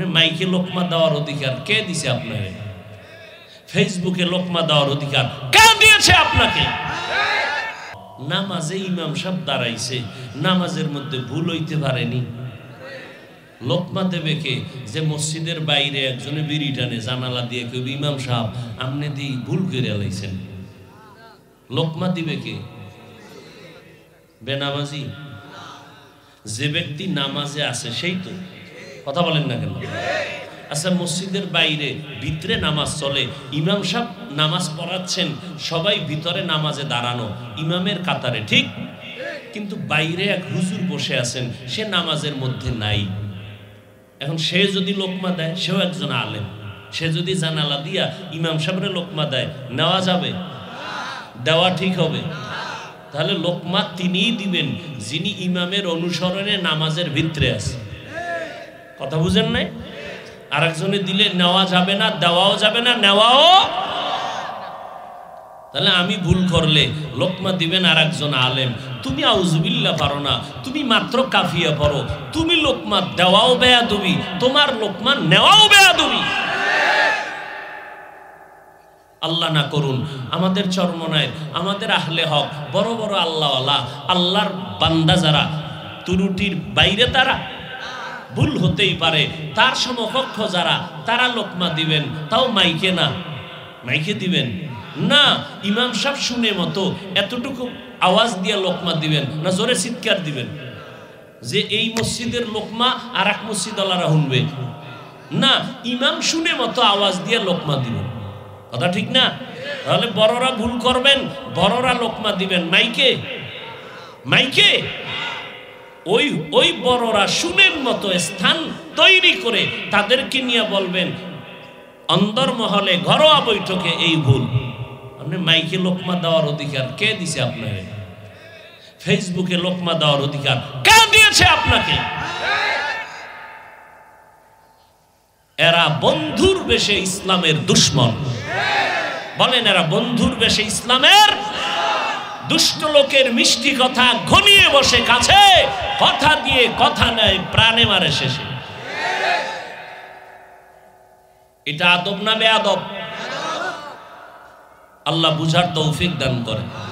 মাইকে লোকমা দেওয়ার অধিকার কে দিছে আপনাকে? ফেসবুকে লোকমা দেওয়ার অধিকার কে দিয়েছে আপনাকে? নামাজে ইমাম সাহেব দাঁড়াইছে, নামাজের মধ্যে ভুল হইতে পারেনি, লোকমা দেবে কে? যে মসজিদের বাইরে একজনে বিড়ি টানে জানালা দিয়ে, কেউ ইমাম সাহেব আপনি দিয়ে ভুল করে লাইছেন, লোকমা দিবে কে? বেনামাজি? যে ব্যক্তি নামাজে আছে সেই তো, কথা বলেন না কেন? আচ্ছা, মসজিদের বাইরে ভিতরে নামাজ চলে, ইমাম সাহেব নামাজ পড়াচ্ছেন, সবাই ভিতরে নামাজে দাঁড়ানো ইমামের কাতারে, ঠিক? কিন্তু বাইরে এক হুজুর বসে আছেন, সে নামাজের মধ্যে নাই। এখন সে যদি লোকমা দেয়, সেও একজন আলেম, সে যদি জানালা দিয়া ইমাম সাহেবের লোকমা দেয়, নেওয়া যাবে? দেওয়া ঠিক হবে? তাহলে লোকমা তিনিই দিবেন যিনি ইমামের অনুসরণে নামাজের ভিতরে আছে। কথা বুঝেন নাই? আর একজনে দিলে নেওয়া যাবে না, দেওয়াও যাবে না, নেওয়াও। তাহলে আমি ভুল করলে লোকমা দিবেন আর একজন আলেম। তুমি আউযুবিল্লাহ পারো না, তুমি মাত্র কাফিয়া পড়ো, তুমি লোকমা দেওয়াও বেয়াদবি, তোমার লোকমা নেওয়াও বেয়াদবি। আল্লাহ না করুন আমাদের চরমনায়, আমাদের আহলে হক, বড় বড় আল্লাহওয়ালা, আল্লাহর বান্দা যারা, ত্রুটির বাইরে তারা, ভুল হতেই পারে, তার সমকক্ষ যারা, তারা লোকমা দিবেন, তাও মাইকে না। মাইকে দিবেন না, ইমাম সাহেব শুনে মতো এতটুকু আওয়াজ দিয়ে লোকমা দিবেন না, জোরে চিৎকার দিবেন যে এই মসজিদের লোকমা আর এক মসজিদ আল্লাহরা শুনবে না, ইমাম শুনে মতো আওয়াজ দিয়ে লোকমা দিবেন। কথা ঠিক না? তাহলে বড়রা ভুল করবেন, বড়রা লোকমা দিবেন মাইকে, মাইকে ওই ওই বড়রা শুনের মতো স্থান তৈরি করে তাদেরকে নিয়ে বলবেন অন্দরমহলে ঘরোয়া বৈঠকে এই ভুল। আপনি মাইকে লোকমা দেওয়ার অধিকার কে দিছে আপনাকে? ফেসবুকে লোকমা দেওয়ার অধিকার কে দিয়েছে আপনাকে? এরা বন্ধুর বেশে ইসলামের দুশ্মন। বলেন, এরা বন্ধুর বেশে ইসলামের দুষ্ট লোকের মিষ্টি কথা ঘনিয়ে বসে কাছে, কথা দিয়ে কথা নেয়, প্রাণে মারে শেষে। এটা আদব না বেয়াদব? আল্লাহ বুঝার তৌফিক দান করে।